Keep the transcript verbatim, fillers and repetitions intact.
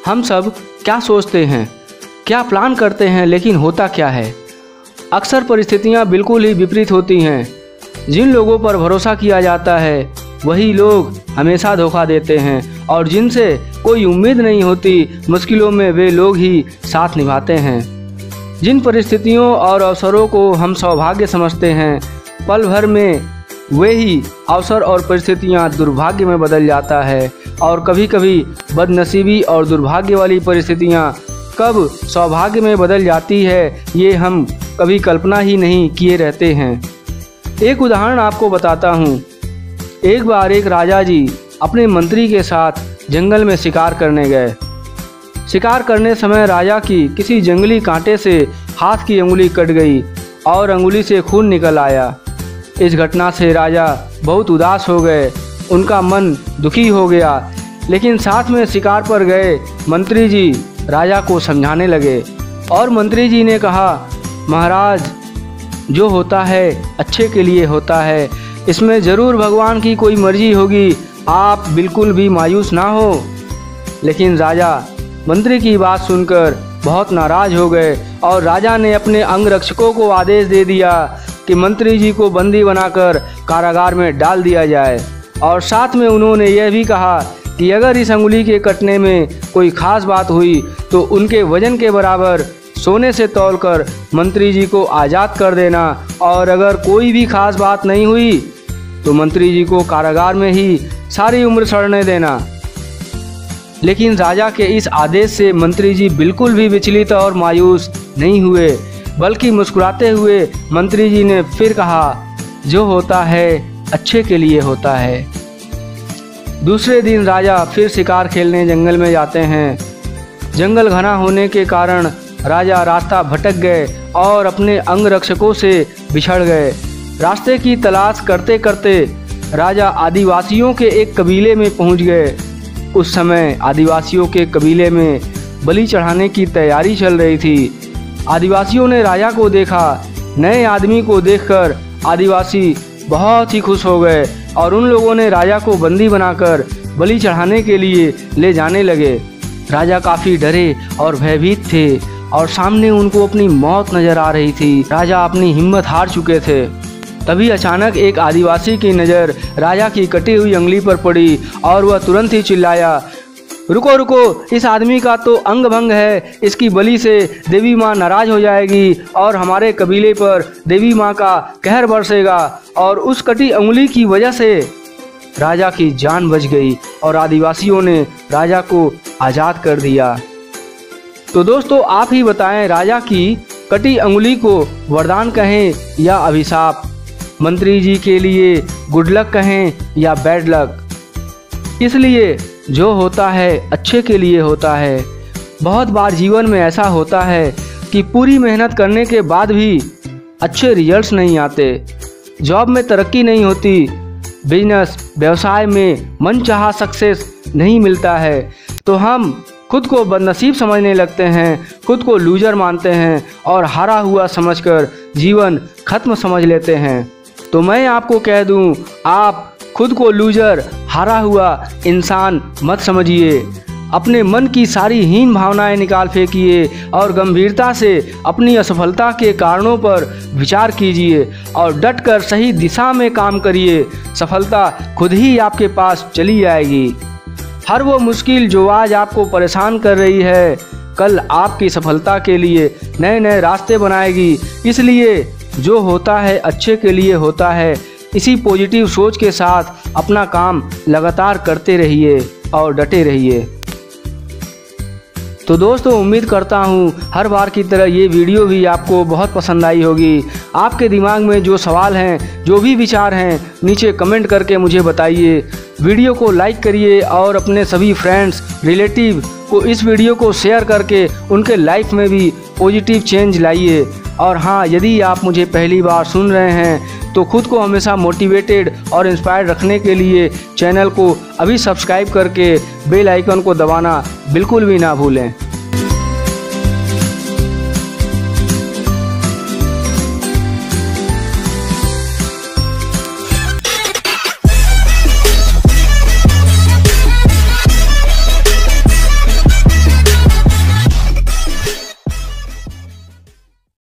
हम सब क्या सोचते हैं, क्या प्लान करते हैं, लेकिन होता क्या है। अक्सर परिस्थितियां बिल्कुल ही विपरीत होती हैं। जिन लोगों पर भरोसा किया जाता है वही लोग हमेशा धोखा देते हैं, और जिनसे कोई उम्मीद नहीं होती मुश्किलों में वे लोग ही साथ निभाते हैं। जिन परिस्थितियों और अवसरों को हम सौभाग्य समझते हैं, पल भर में वे ही अवसर और परिस्थितियां दुर्भाग्य में बदल जाता है। और कभी कभी बदनसीबी और दुर्भाग्य वाली परिस्थितियां कब सौभाग्य में बदल जाती है, ये हम कभी कल्पना ही नहीं किए रहते हैं। एक उदाहरण आपको बताता हूँ। एक बार एक राजा जी अपने मंत्री के साथ जंगल में शिकार करने गए। शिकार करने समय राजा की किसी जंगली कांटे से हाथ की अंगुली कट गई और अंगुली से खून निकल आया। इस घटना से राजा बहुत उदास हो गए, उनका मन दुखी हो गया। लेकिन साथ में शिकार पर गए मंत्री जी राजा को समझाने लगे, और मंत्री जी ने कहा, महाराज, जो होता है अच्छे के लिए होता है, इसमें ज़रूर भगवान की कोई मर्जी होगी, आप बिल्कुल भी मायूस ना हो। लेकिन राजा मंत्री की बात सुनकर बहुत नाराज हो गए, और राजा ने अपने अंगरक्षकों को आदेश दे दिया कि मंत्री जी को बंदी बनाकर कारागार में डाल दिया जाए। और साथ में उन्होंने यह भी कहा कि अगर इस अंगुली के कटने में कोई ख़ास बात हुई तो उनके वजन के बराबर सोने से तौलकर मंत्री जी को आज़ाद कर देना, और अगर कोई भी ख़ास बात नहीं हुई तो मंत्री जी को कारागार में ही सारी उम्र सड़ने देना। लेकिन राजा के इस आदेश से मंत्री जी बिल्कुल भी विचलित और मायूस नहीं हुए, बल्कि मुस्कुराते हुए मंत्री जी ने फिर कहा, जो होता है अच्छे के लिए होता है। दूसरे दिन राजा फिर शिकार खेलने जंगल में जाते हैं। जंगल घना होने के कारण राजा रास्ता भटक गए और अपने अंगरक्षकों से बिछड़ गए। रास्ते की तलाश करते करते राजा आदिवासियों के एक कबीले में पहुंच गए। उस समय आदिवासियों के कबीले में बलि चढ़ाने की तैयारी चल रही थी। आदिवासियों ने राजा को देखा। नए आदमी को देखकर आदिवासी बहुत ही खुश हो गए, और उन लोगों ने राजा को बंदी बनाकर बलि चढ़ाने के लिए ले जाने लगे। राजा काफ़ी डरे और भयभीत थे, और सामने उनको अपनी मौत नज़र आ रही थी। राजा अपनी हिम्मत हार चुके थे। तभी अचानक एक आदिवासी की नज़र राजा की कटी हुई अंगुली पर पड़ी, और वह तुरंत ही चिल्लाया, रुको रुको, इस आदमी का तो अंग भंग है, इसकी बलि से देवी माँ नाराज हो जाएगी और हमारे कबीले पर देवी माँ का कहर बरसेगा। और उस कटी अंगुली की वजह से राजा की जान बच गई, और आदिवासियों ने राजा को आज़ाद कर दिया। तो दोस्तों, आप ही बताएं, राजा की कटी अंगुली को वरदान कहें या अभिशाप, मंत्री जी के लिए गुड लक कहें या बैड लक। इसलिए जो होता है अच्छे के लिए होता है। बहुत बार जीवन में ऐसा होता है कि पूरी मेहनत करने के बाद भी अच्छे रिजल्ट्स नहीं आते, जॉब में तरक्की नहीं होती, बिजनेस व्यवसाय में मनचाहा सक्सेस नहीं मिलता है, तो हम खुद को बदनसीब समझने लगते हैं, खुद को लूजर मानते हैं, और हारा हुआ समझकर जीवन खत्म समझ लेते हैं। तो मैं आपको कह दूं, आप खुद को लूजर, हारा हुआ इंसान मत समझिए। अपने मन की सारी हीन भावनाएं निकाल फेंकिए और गंभीरता से अपनी असफलता के कारणों पर विचार कीजिए, और डटकर सही दिशा में काम करिए। सफलता खुद ही आपके पास चली आएगी। हर वो मुश्किल जो आज आपको परेशान कर रही है, कल आपकी सफलता के लिए नए नए रास्ते बनाएगी। इसलिए जो होता है अच्छे के लिए होता है। इसी पॉजिटिव सोच के साथ अपना काम लगातार करते रहिए और डटे रहिए। तो दोस्तों, उम्मीद करता हूँ हर बार की तरह ये वीडियो भी आपको बहुत पसंद आई होगी। आपके दिमाग में जो सवाल हैं, जो भी विचार हैं, नीचे कमेंट करके मुझे बताइए। वीडियो को लाइक करिए और अपने सभी फ्रेंड्स, रिलेटिव को इस वीडियो को शेयर करके उनके लाइफ में भी पॉजिटिव चेंज लाइए। और हाँ, यदि आप मुझे पहली बार सुन रहे हैं तो खुद को हमेशा मोटिवेटेड और इंस्पायर्ड रखने के लिए चैनल को अभी सब्सक्राइब करके बेल आइकन को दबाना बिल्कुल भी ना भूलें।